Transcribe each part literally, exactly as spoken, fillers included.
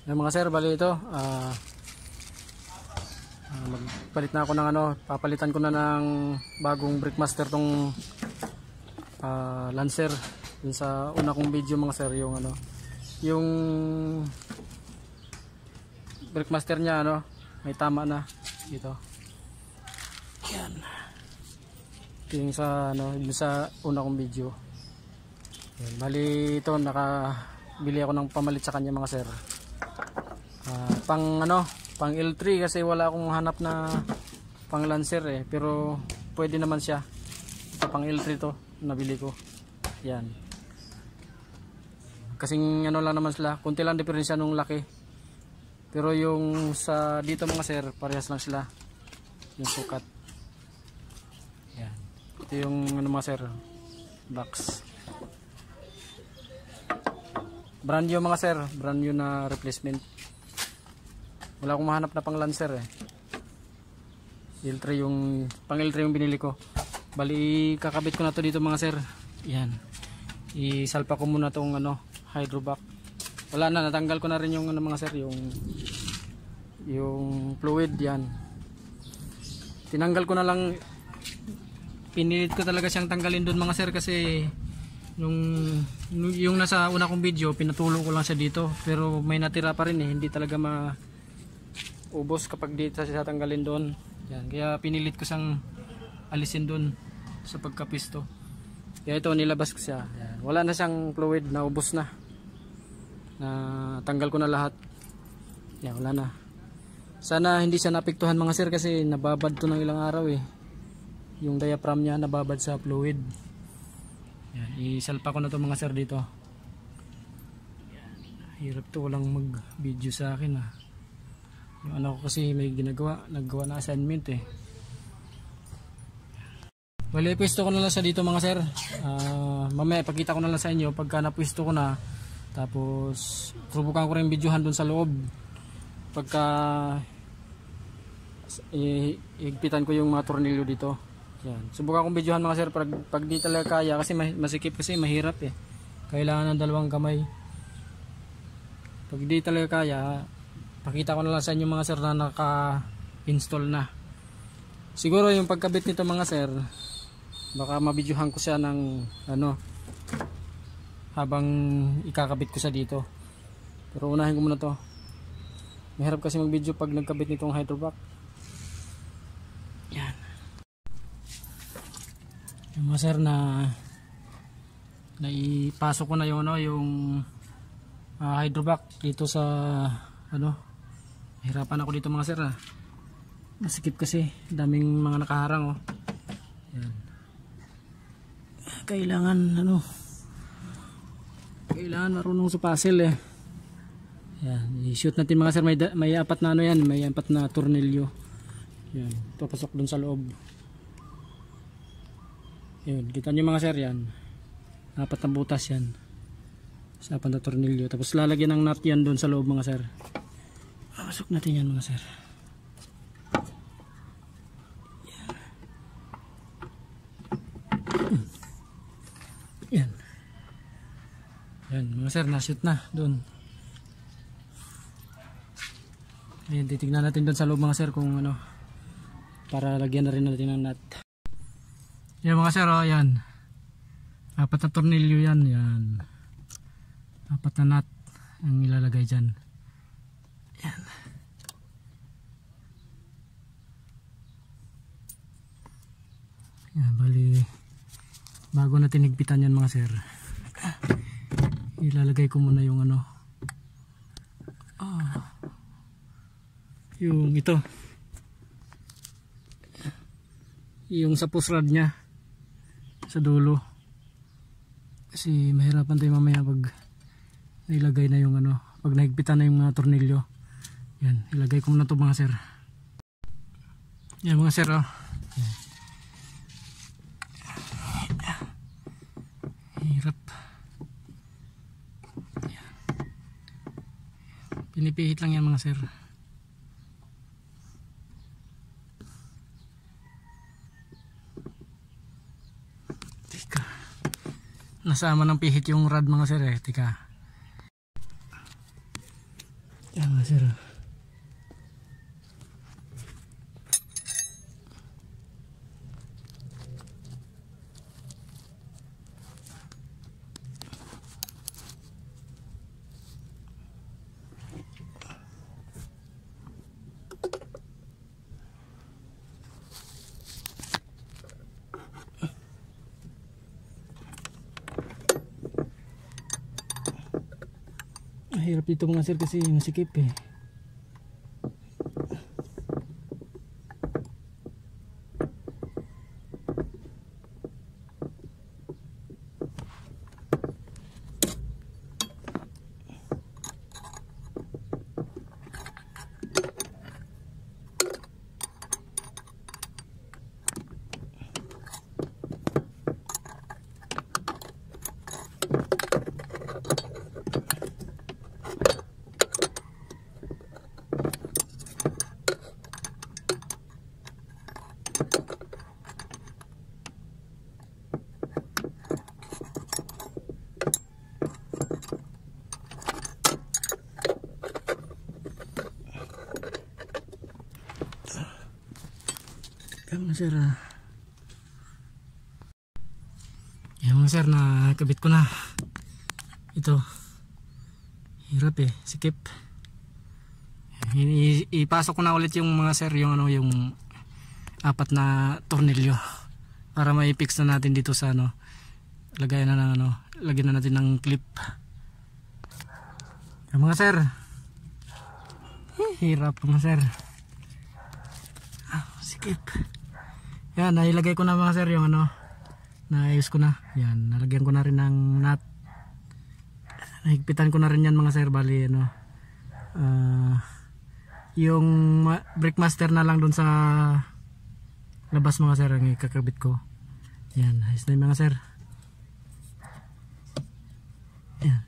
Yung mga sir, bali ito, uh, uh, magpalit na ako ng ano, papalitan ko na ng bagong Brickmaster tong uh, Lancer. Yun sa una kong video mga sir, yung ano, yung Brickmaster niya ano, may tama na dito. Yan. Ito yung sa ano, yung sa una kong video. Yan, bali ito, nakabili ako ng pamalit sa kanya mga sir. Uh, pang ano, pang L three kasi wala akong hanap na pang Lancer eh, pero pwede naman siya. Ito pang L three to, nabili ko. Yan. Kasing ano lang naman sila, kunti lang diferensya nung laki. Pero yung sa dito mga sir, parehas lang sila. Yung sukat. Yan. Ito yung ano mga sir, box. Brand new mga sir, brand new na replacement. Wala akong mahanap na pang Lancer eh. L three yung pang L three yung binili ko. Bali kakabit ko na to dito mga sir. Yan. Isalpa ko muna tong ano, hydrovac. Wala na, natanggal ko na rin yung ano mga sir, yung yung fluid yan. Tinanggal ko na lang, pinilit ko talaga siyang tanggalin doon mga sir kasi yung yung nasa una kong video pinatulong ko lang siya dito, pero may natira pa rin eh, hindi talaga ma ubos kapag dito siya tanggalin doon. Yan, kaya pinilit ko siyang alisin doon sa pagkapisto. Kaya ito nilabas ko siya. Yan, wala na siyang fluid, na ubos na. Na tanggal ko na lahat. Yan, wala na. Sana hindi siya napiktuhan mga sir kasi nababad to ng ilang araw eh. Yung diaphragm niya nababad sa fluid. Yan, isalpa ko na to mga sir dito. Yan, hirap to, walang mag video sa akin ah. Yung ano ko kasi may ginagawa, naggawa na assignment eh. Bali, pwesto ko na lang sa dito mga sir. Uh, mamaya ipakita ko na lang sa inyo pagka napwesto ko na. Tapos subukan ko rin videohan dun sa loob. Pagka ihigpitan ko yung mga tornilyo dito. Yan. Subukan kong videohan mga sir pag, pag di talaga kaya kasi masikip kasi mahirap eh. Kailangan ng dalawang kamay. Pag di talaga kaya, pakita ko na lang sa inyo mga sir na naka-install na. Siguro yung pagkabit nito mga sir, baka mabidyohan ko siya ng ano, habang ikakabit ko siya dito. Pero unahin ko muna to. Mahirap kasi mag-video pag nagkabit nitong hydrovac. Yan. Yung mga sir na naipasok ko na yung ano, yung uh, hydrovac dito sa ano. Hirapan ako dito mga sir ah. Masikip kasi, daming mga nakaharang oh. Yan. Kailangan ano, kailangan marunong sa puzzle eh. Yan, i-shoot natin mga sir, may, may apat na ano yan, may apat na tornilyo. Yan, papasok dun sa loob. Yan, kita nyo mga sir yan. Apat na butas yan. Sa apat na tornilyo. Tapos lalagyan ng nut yan dun sa loob mga sir. Pasok natin yan mga sir. Yan. Yan mga sir, na-shoot na doon. Ayan, titignan natin doon sa loob mga sir kung ano, para lagyan na rin natin ng nut. Yan mga sir, oh, yan. Apat na tornilyo yan, yan. Apat na nut ang ilalagay dyan. Yan. Yan, bali bago natin higpitan yan mga sir, ilalagay ko muna yung ano, ah, yung ito, yung sa push rod nya sa dulo, kasi mahirapan tayo mamaya pag nilagay na yung ano, pag nahigpitan na yung mga tornilyo. Yan, ilagay ko muna to mga sir. Yan mga sir, oh. Hirap. Yan. Pinipihit lang yan mga sir. Tika, nasama ng pihit yung rod mga sir eh. Tika. Yan mga sir. Hirap dito mga sir kasi masikip eh. Yan mga sir, ah. Yan mga sir, nakabit ko na. Ito, hirap eh, sikip. I ipasok ko na ulit yung mga sir, yung ano, yung apat na tornilyo para ma-fix na natin dito sa ano, lagayan na ng ano, lagyan na natin ng clip. Yan mga sir, hirap mga sir. Ah, sikip. Yan, nailagay ko na mga sir yung ano, naayos ko na. Yan, nalagyan ko na rin ng nut. Nahigpitan ko na rin yan mga sir, bali ano. Uh, yung Brickmaster na lang dun sa labas mga sir ang ikakabit ko. Yan, ayos na yung mga sir. Yan.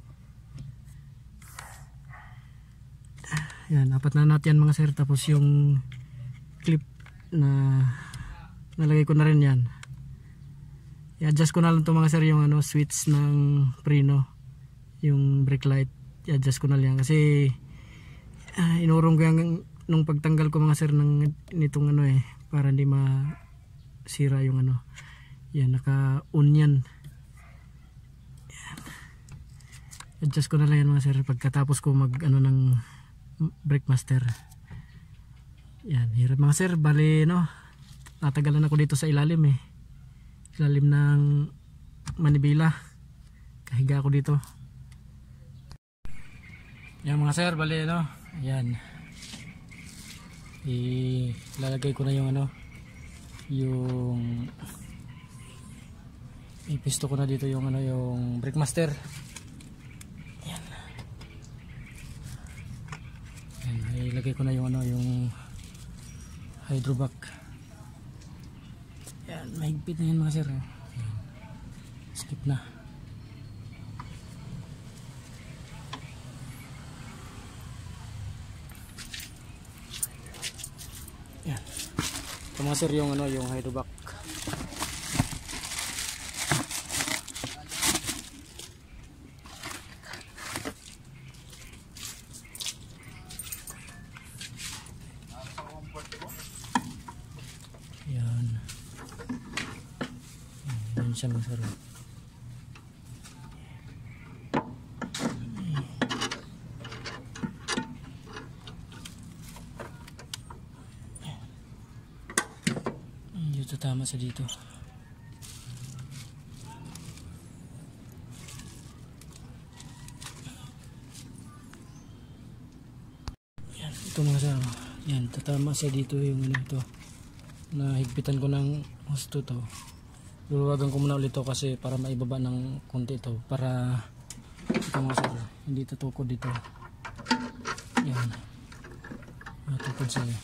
Yan, apat na nut yan mga sir, tapos yung clip na nalagay ko na rin yan. I-adjust ko na lang ito mga sir yung ano, switch ng preno, yung brake light. I-adjust ko na lang kasi uh, inurong ko yung nung pagtanggal ko mga sir ng nitong ano eh, para hindi masira yung ano. Yan, naka-on yan. Yan. Adjust ko na lang yan mga sir pagkatapos ko mag ano ng Brickmaster. Yan, hirap mga sir, bali no, natagalan ako dito sa ilalim eh, ilalim ng manibela, kahiga ako dito. Yan mga sir, bali no, yan, ilalagay ko na yung ano, yung ipisto ko na dito yung ano, yung Brickmaster. Yan, yan, ilagay ko na yung ano, yung hydrovac. Yan, mahigpit na yan mga sir. Yan. Skip na. Yan. Ito mga sir yung ano, yung hydrovac. Yan. Yan siya mga sir. Dito tama sa dito. Yan, ito mga sir. Yan, tatama sa dito yung ano ito. Nahigpitan ko ng husto to. Luluwagan ko muna ulit ito kasi para maibaba ng konti ito, para ito mga sir, hindi tutukod dito. Yan, matukod siya.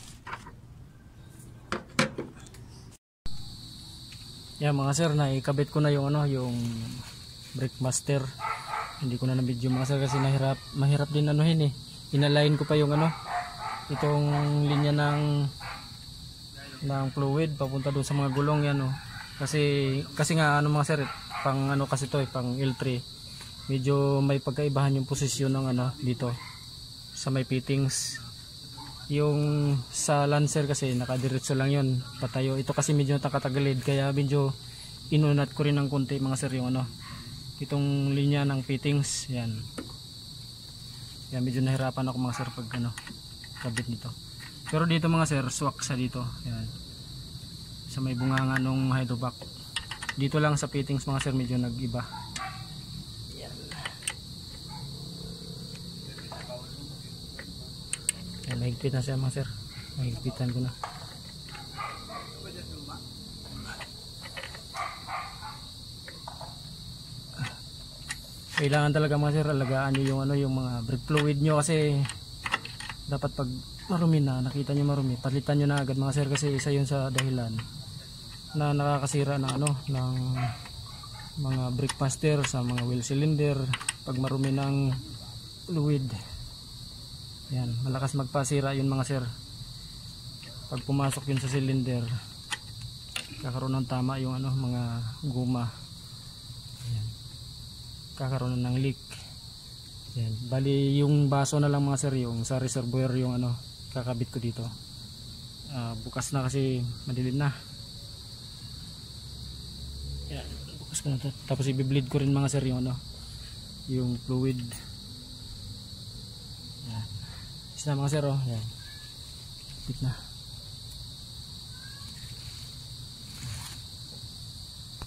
Yan mga sir, naikabit ko na yung ano, yung Brickmaster. Hindi ko na na-video mga sir kasi nahirap, mahirap din anuhin eh. Inalign ko pa yung ano, itong linya ng ng fluid papunta doon sa mga gulong yan oh. Kasi kasi nga ano mga sir, pang ano kasi to eh, pang L three. Medyo may pagkaibahan yung posisyon ng ano dito sa may fittings. Yung sa Lancer kasi nakadiretso lang yun, patayo. Ito kasi medyo nakatagilid kaya medyo inunat ko rin ng konti mga sir yung ano, itong linya ng fittings. Yan. Yan, medyo nahirapan ako mga sir pag ano, kabit nito. Pero dito mga sir, swak sa dito. Yan. Sa may bunganga nung hydrovac. Dito lang sa fittings mga sir medyo nag-iba. Yan. Yan, mahigpit na siya mga sir. Mahigpitan ko na. Kailangan talaga mga sir, alagaan nyo yung ano, yung mga brake fluid nyo kasi dapat pag marumi na, nakita nyo marumi, palitan nyo na agad mga sir kasi isa yun sa dahilan na nakakasira ng ano, ng mga brake master sa mga wheel cylinder pag marumi ng fluid. Yan, malakas magpasira yun mga sir. Pag pumasok yun sa cylinder, kakaroon ng tama yung ano, mga guma. Yan. Kakaroon ng leak. Yan. Bali yung baso na lang mga sir, yung sa reservoir yung ano, kakabit ko dito. Uh, bukas na kasi madilim na. Yan, bukas ko na to. Tapos i-bleed ko rin mga sir yung ano, yung fluid. Yan. Isa na mga sir, oh. Yan. Bit na.